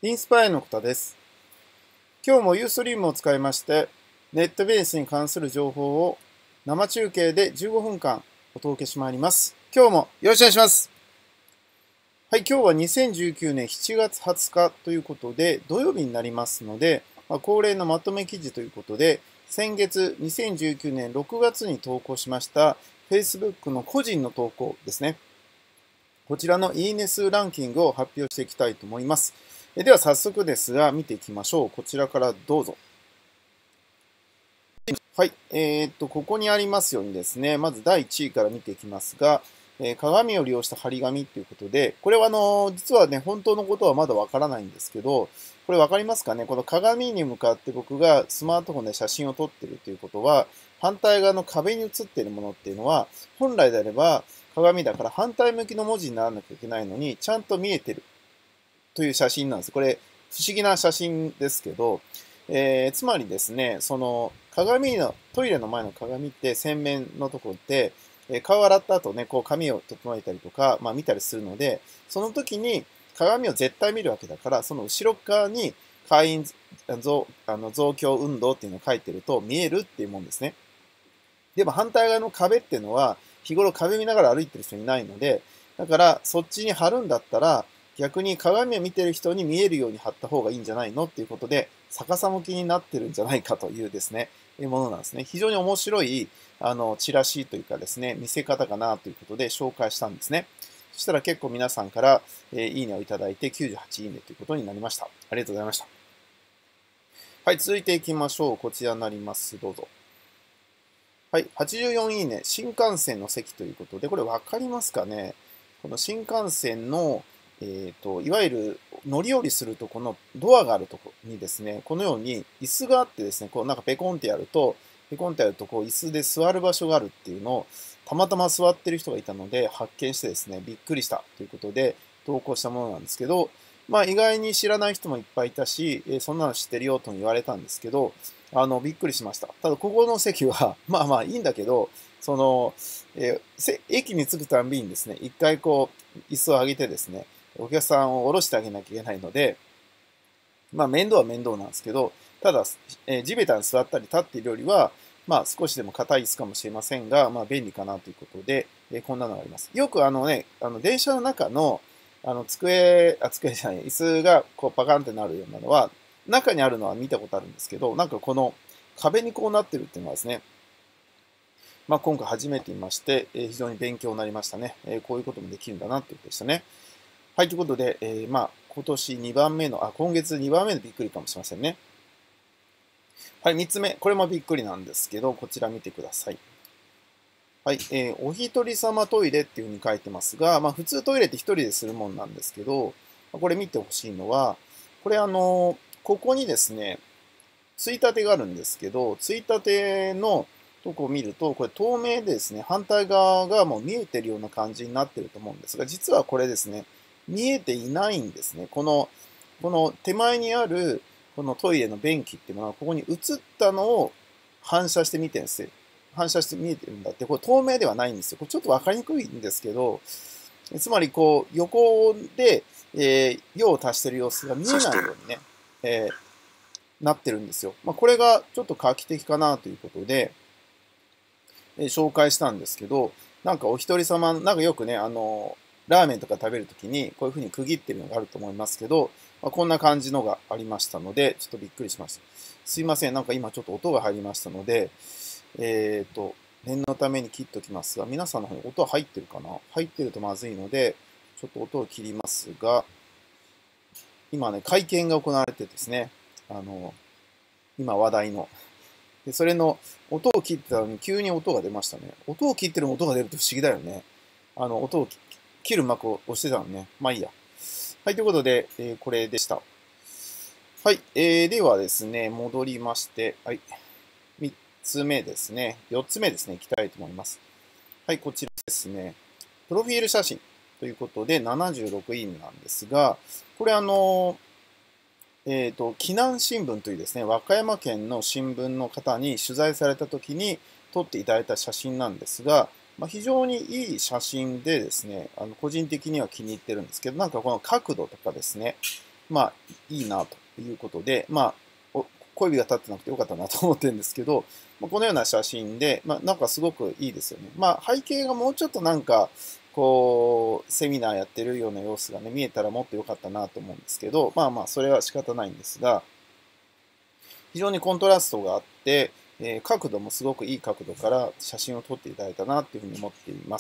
インスパイアのことです。今日もユーストリームを使いまして、ネットベースに関する情報を生中継で15分間お届けしまいります。今日もよろしくお願いします。はい、今日は2019年7月20日ということで、土曜日になりますので、恒例のまとめ記事ということで、先月2019年6月に投稿しました Facebook の個人の投稿ですね。こちらのいいね数ランキングを発表していきたいと思います。では早速ですが見ていきましょう。こちらからどうぞ。はい。ここにありますようにですね、まず第1位から見ていきますが、鏡を利用した張り紙ということで、これは実はね、本当のことはまだわからないんですけど、これわかりますかね。この鏡に向かって僕がスマートフォンで写真を撮ってるということは、反対側の壁に写っているものっていうのは、本来であれば鏡だから反対向きの文字にならなきゃいけないのに、ちゃんと見えてるという写真なんです。これ、不思議な写真ですけど、つまりですね、その鏡の、トイレの前の鏡って洗面のところって、顔を洗った後ね、こう髪を整えたりとか、見たりするので、その時に鏡を絶対見るわけだから、その後ろ側に会員増強運動っていうのを書いてると見えるっていうもんですね。でも反対側の壁っていうのは、日頃壁見ながら歩いてる人いないので、だからそっちに貼るんだったら、逆に鏡を見てる人に見えるように貼った方がいいんじゃないのっていうことで、逆さ向きになってるんじゃないかというですね、ものなんですね。非常に面白い、チラシというかですね、見せ方かなということで紹介したんですね。そしたら結構皆さんから、いいねをいただいて98いいねということになりました。ありがとうございました。はい、続いていきましょう。こちらになります。どうぞ。はい、84いいね、新幹線の席ということで、これ分かりますかね。この新幹線の、いわゆる乗り降りするとこのドアがあるところにですね、このように椅子があってですね、こうなんかペコンってやると、こう椅子で座る場所があるっていうのを、たまたま座ってる人がいたので発見してですね、びっくりしたということで投稿したものなんですけど、意外に知らない人もいっぱいいたし、そんなの知ってるよと言われたんですけど、びっくりしました。ただ、ここの席は、いいんだけど、その、駅に着くたんびにですね、一回こう、椅子を上げてですね、お客さんを降ろしてあげなきゃいけないので、面倒は面倒なんですけど、ただ、地べたに座ったり立っているよりは、少しでも硬い椅子かもしれませんが、便利かなということで、こんなのがあります。よく電車の中の、机じゃない、椅子がこうパカンってなるようなのは、中にあるのは見たことあるんですけど、なんかこの壁にこうなってるっていうのはですね、今回初めて見まして、非常に勉強になりましたね。こういうこともできるんだなっていうことでしたね。はい、ということで、今年2番目の、今月2番目のびっくりかもしれませんね。はい、3つ目。これもびっくりなんですけど、こちら見てください。はい、お一人様トイレっていうふうに書いてますが、普通トイレって一人でするもんなんですけど、これ見てほしいのは、これここにですね、ついたてがあるんですけど、ついたてのとこを見ると、これ透明でですね、反対側がもう見えてるような感じになってると思うんですが、実はこれですね、見えていないんですね。この手前にあるこのトイレの便器っていうのは、ここに映ったのを反射して見てるんですよ。反射して見えてるんだって、これ透明ではないんですよ。これちょっとわかりにくいんですけど、つまりこう横で、用を足してる様子が見えないようにね、なってるんですよ。これがちょっと画期的かなということで、紹介したんですけど、なんかお一人様、なんかよくね、ラーメンとか食べるときにこういう風に区切ってるのがあると思いますけど、こんな感じのがありましたので、ちょっとびっくりしました。すいません、なんか今ちょっと音が入りましたので、念のために切っときますが、皆さんの方に音入ってるかな？入ってるとまずいので、ちょっと音を切りますが、今ね、会見が行われてですね、今話題の。で、それの音を切ってたのに急に音が出ましたね。音を切ってる音が出ると不思議だよね。音を切る幕を押してたのね。まあいいや。はい、ということで、これでした。はい、ではですね、戻りまして、はい、3つ目ですね。4つ目ですね、いきたいと思います。はい、こちらですね。プロフィール写真ということで76いいねなんですが、これ紀南新聞というですね、和歌山県の新聞の方に取材された時に撮っていただいた写真なんですが、非常にいい写真でですね、個人的には気に入ってるんですけど、なんかこの角度とかですね、 まあ、いいなということで、まあ、小指が立ってなくてよかったなと思ってるんですけど、このような写真で、なんかすごくいいですよね。背景がもうちょっとなんか、こう、セミナーやってるような様子がね、見えたらもっと良かったなと思うんですけど、それは仕方ないんですが、非常にコントラストがあって、角度もすごくいい角度から写真を撮っていただいたなというふうに思っています。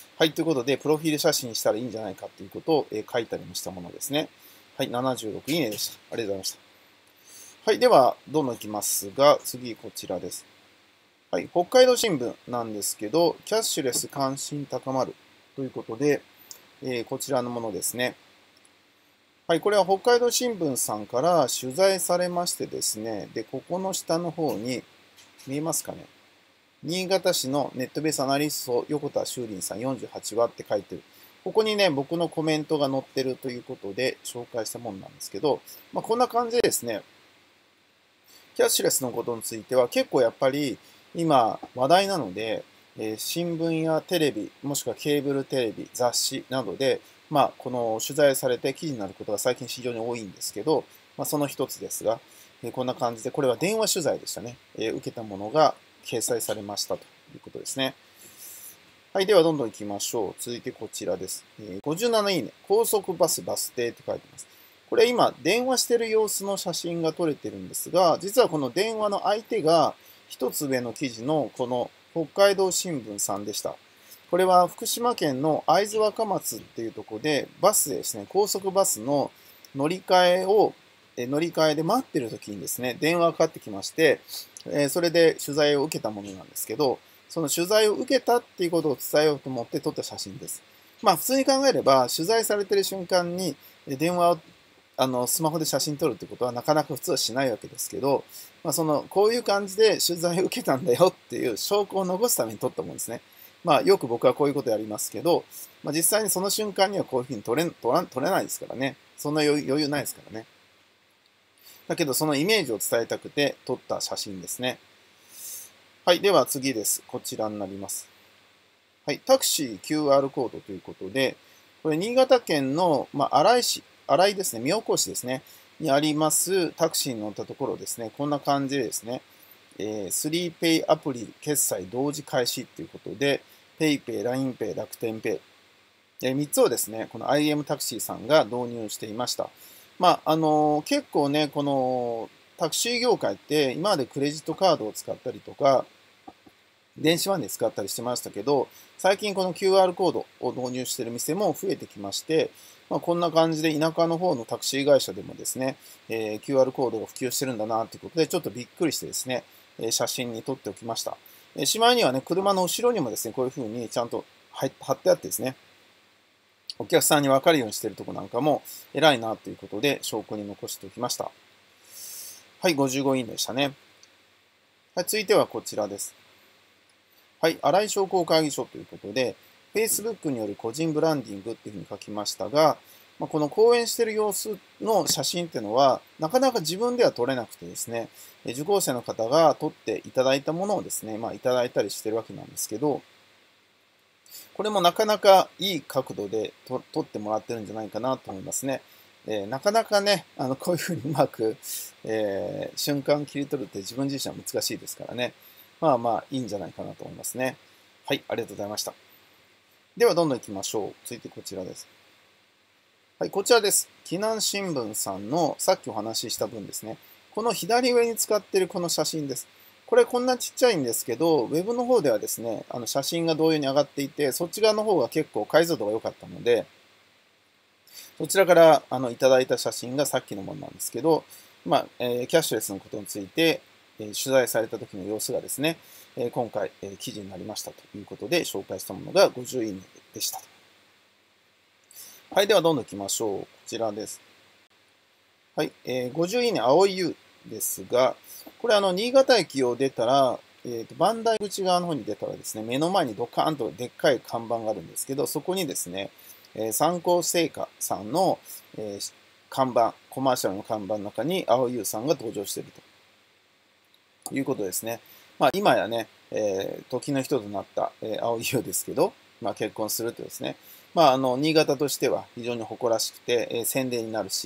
はい、ということで、プロフィール写真にしたらいいんじゃないかということを、書いたりもしたものですね。はい、76いいねでした。ありがとうございました。はい、では、どんどんいきますが、次こちらです。はい、北海道新聞なんですけど、キャッシュレス関心高まるということで、こちらのものですね。はい、これは北海道新聞さんから取材されましてですね、で、ここの下の方に、見えますかね。新潟市のネットベースアナリスト横田修林さん48話って書いてる。ここにね、僕のコメントが載ってるということで紹介したものなんですけど、こんな感じでですね、キャッシュレスのことについては結構やっぱり今話題なので、新聞やテレビ、もしくはケーブルテレビ、雑誌などで、この取材されて記事になることが最近非常に多いんですけど、その一つですが、こんな感じで、これは電話取材でしたね。受けたものが掲載されましたということですね。はい、ではどんどん行きましょう。続いてこちらです。57いいね。高速バスバス停って書いてます。これ今、電話してる様子の写真が撮れてるんですが、実はこの電話の相手が、一つ上の記事のこの北海道新聞さんでした。これは福島県の会津若松っていうところで、バスですね、高速バスの乗り換えで待ってる時にですね、電話がかかってきまして、それで取材を受けたものなんですけど、その取材を受けたっていうことを伝えようと思って撮った写真です。普通に考えれば、取材されてる瞬間に電話をスマホで写真撮るってことはなかなか普通はしないわけですけど、こういう感じで取材を受けたんだよっていう証拠を残すために撮ったものですね。よく僕はこういうことやりますけど、実際にその瞬間にはこういうふうに撮れないですからね。そんな余裕ないですからね。だけど、そのイメージを伝えたくて撮った写真ですね。はい。では次です。こちらになります。はい。タクシー QR コードということで、これ、新潟県の、新井ですね、妙高市ですね、にありますタクシーに乗ったところですね、こんな感じでですね、3Pay アプリ決済同時開始ということで、PayPay、LINEPay、楽天ペイ、3つをですね、この IM タクシーさんが導入していました。結構ね、このタクシー業界って今までクレジットカードを使ったりとか、電子マネー使ったりしてましたけど、最近この QR コードを導入している店も増えてきまして、こんな感じで田舎の方のタクシー会社でもですね、QR コードが普及してるんだなということで、ちょっとびっくりしてですね、写真に撮っておきました。しまいにはね、車の後ろにもですね、こういう風にちゃんと貼ってあってですね、お客さんに分かるようにしているとこなんかも偉いなということで証拠に残しておきました。はい、55いいねでしたね。はい、続いてはこちらです。はい、新井商工会議所ということで、Facebook による個人ブランディングっていうふうに書きましたが、この講演している様子の写真っていうのは、なかなか自分では撮れなくてですね、受講生の方が撮っていただいたものをですね、いただいたりしてるわけなんですけど、これもなかなかいい角度で撮ってもらってるんじゃないかなと思いますね。なかなかね、こういうふうにうまく、瞬間切り取るって自分自身は難しいですからね。いいんじゃないかなと思いますね。はい、ありがとうございました。では、どんどん行きましょう。続いてこちらです。はい、こちらです。紀南新聞さんのさっきお話しした分ですね。この左上に使っているこの写真です。これこんなちっちゃいんですけど、ウェブの方ではですね、写真が同様に上がっていて、そっち側の方が結構解像度が良かったので、そちらからいただいた写真がさっきのものなんですけど、キャッシュレスのことについて、取材された時の様子がですね、今回、記事になりましたということで紹介したものが50いいねでした。はい、ではどんどん行きましょう。こちらです。はい、50いいね、青い U ですが、これ新潟駅を出たら、磐梯口側の方に出たらですね、目の前にドカーンとでっかい看板があるんですけど、そこにですね、三幸製菓さんの、看板、コマーシャルの看板の中に青い U さんが登場しているということですね。今やね、時の人となった、青い U ですけど、結婚するとですね、新潟としては非常に誇らしくて、宣伝になるし、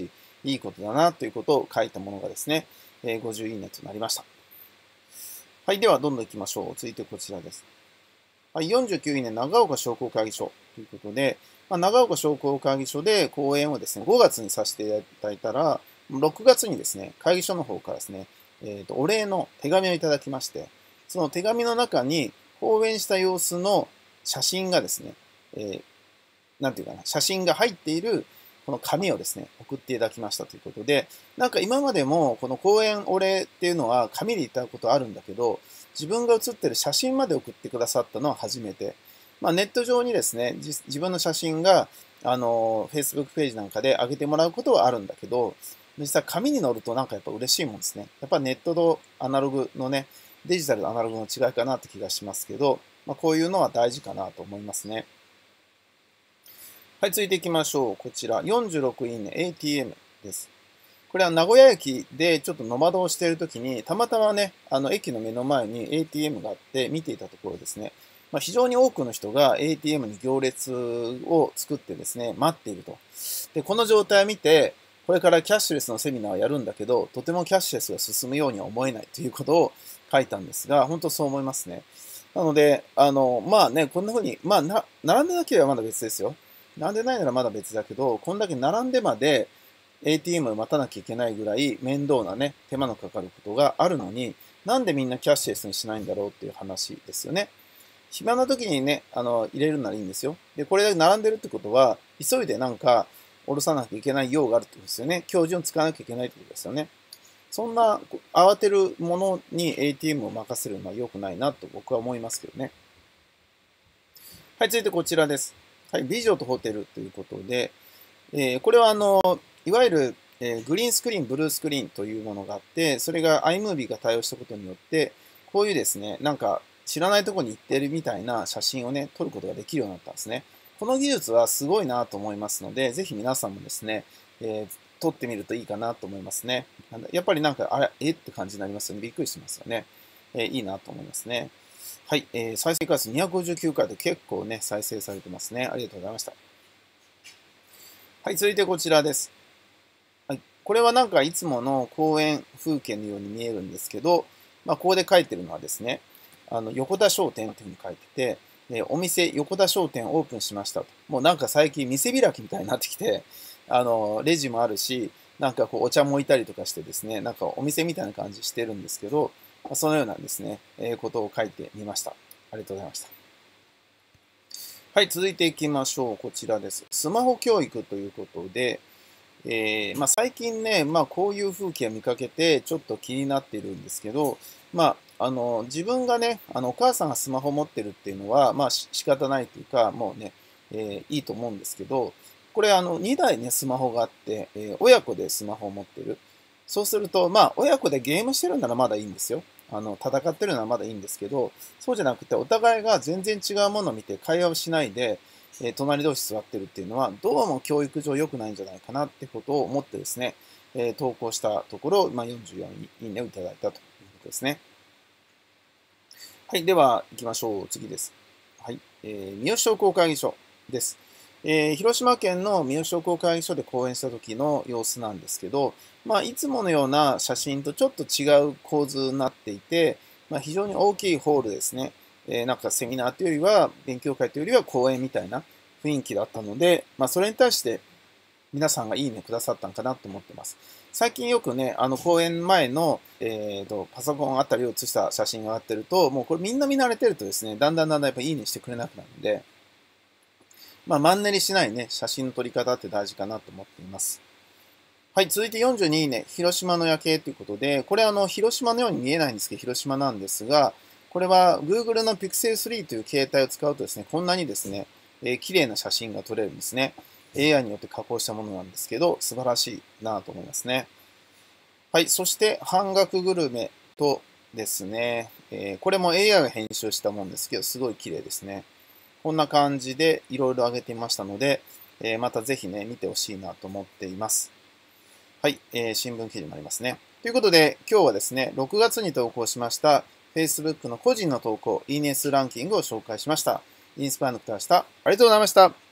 いいことだなということを書いたものがですね、50いいねとなりました。はい。では、どんどん行きましょう。続いてこちらです。はい。49いいね、長岡商工会議所ということで、長岡商工会議所で講演をですね、5月にさせていただいたら、6月にですね、会議所の方からですね、お礼の手紙をいただきまして、その手紙の中に講演した様子の写真がですね、なんていうかな、写真が入っているこの紙をですね、送っていただきましたということで、なんか今までもこの講演お礼っていうのは紙でいただくことあるんだけど、自分が写ってる写真まで送ってくださったのは初めて。ネット上にですね、自分の写真が、Facebook ページなんかで上げてもらうことはあるんだけど、実際紙に載るとなんかやっぱ嬉しいもんですね。やっぱネットとアナログのね、デジタルとアナログの違いかなって気がしますけど、こういうのは大事かなと思いますね。はい、続いていきましょう。こちら、46いいね ATM です。これは名古屋駅でちょっとノマドをしているときに、たまたまね、駅の目の前に ATM があって見ていたところですね、非常に多くの人が ATM に行列を作ってですね、待っていると。で、この状態を見て、これからキャッシュレスのセミナーをやるんだけど、とてもキャッシュレスが進むようには思えないということを書いたんですが、本当そう思いますね。なので、こんな風に、並んでなければまだ別ですよ。並んでないならまだ別だけど、こんだけ並んでまで ATM を待たなきゃいけないぐらい面倒なね、手間のかかることがあるのに、なんでみんなキャッシュレスにしないんだろうっていう話ですよね。暇な時にね、入れるならいいんですよ。で、これで並んでるってことは、急いでなんか、下ろさなきゃいけない用があるってことですよね。標準使わなきゃいけないってことですよね。そんな慌てるものに ATM を任せるのは良くないなと僕は思いますけどね。はい、続いてこちらです。はい、美女とホテルということで、これはいわゆる、グリーンスクリーン、ブルースクリーンというものがあって、それが iMovie が対応したことによって、こういうですね、なんか知らないところに行ってるみたいな写真をね、撮ることができるようになったんですね。この技術はすごいなと思いますので、ぜひ皆さんもですね、撮ってみるといいかなと思いますね。やっぱりなんか、って感じになりますよね。びっくりしますよね。いいなと思いますね。はい、再生回数259回で結構ね、再生されてますね。ありがとうございました。はい、続いてこちらです。はい、これはなんかいつもの公園風景のように見えるんですけど、ここで書いてるのはですね、横田商店というふうに書いてて、お店横田商店オープンしましたと。もうなんか最近店開きみたいになってきて、レジもあるし、なんかこうお茶も置いたりとかしてですね、なんかお店みたいな感じしてるんですけど、そのようなですね、ことを書いてみました。ありがとうございました。はい、続いていきましょう。こちらです。スマホ教育ということで、最近ね、こういう風景を見かけて、ちょっと気になっているんですけど、自分がね、お母さんがスマホ持ってるっていうのは、仕方ないというか、もうね、いいと思うんですけど、これ、2台ね、スマホがあって、親子でスマホを持ってる。そうすると、親子でゲームしてるならまだいいんですよ。戦ってるのはまだいいんですけど、そうじゃなくて、お互いが全然違うものを見て会話をしないで、隣同士座ってるっていうのは、どうも教育上良くないんじゃないかなってことを思ってですね、投稿したところ、44いいねをいただいたということですね。はい、では行きましょう。次です。はい、三好商工会議所です。広島県の三好商工会議所で講演した時の様子なんですけど、いつものような写真とちょっと違う構図になっていて、非常に大きいホールですね。なんかセミナーというよりは、勉強会というよりは講演みたいな雰囲気だったので、それに対して皆さんがいいねくださったんかなと思ってます。最近よくね、講演前の、パソコンあたりを写した写真が上がってると、もうこれみんな見慣れてるとですね、だんだんやっぱいいねしてくれなくなるんで、マンネリしないね、写真の撮り方って大事かなと思っています。はい、続いて42いいね、広島の夜景ということで、これ広島のように見えないんですけど、広島なんですが、これは Google の Pixel 3という携帯を使うとですね、こんなにですね、綺麗な写真が撮れるんですね。AI によって加工したものなんですけど、素晴らしいなと思いますね。はい、そして半額グルメとですね、これも AI が編集したものですけど、すごい綺麗ですね。こんな感じでいろいろ上げてみましたので、またぜひね、見てほしいなと思っています。はい、新聞記事もありますね。ということで、今日はですね、6月に投稿しました Facebook の個人の投稿、いいね数ランキングを紹介しました。インスパイアの方でした。ありがとうございました。